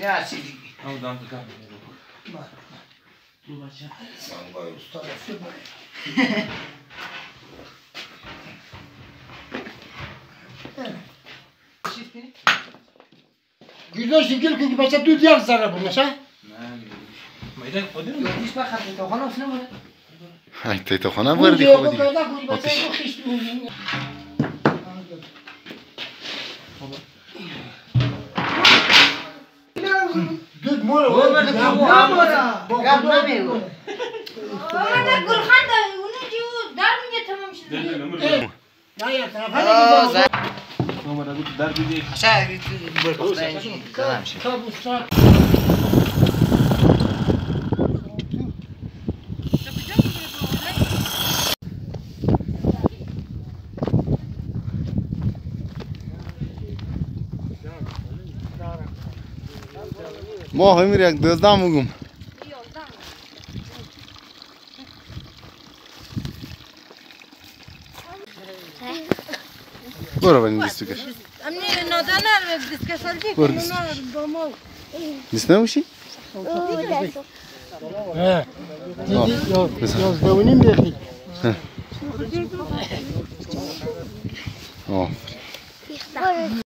نه چیزی او دام تو دام تو بچه سانگای استاد فیلم چیز کنی؟ گیرداشتی گل کنی بچه دو دیار زره بونشه؟ نه میدن خودی رو یادیش بخط تا خانه اصلا بوده؟ های تیتا خانه بردی خوب دیگه آتش دود مورا گم نمیگو آمده گلخند داری اونه جو در میگه تمام شده نه یا طرف اومده بود در دیدی اصلا برکفتنجی زنم شد ما همیر یک 12 میگم برو بنی دستو کش امنی نادانه دیسکشالتی برو کنونه دستو دامو نیست نموشی؟ دیدی 11 و نیم دقیقه آه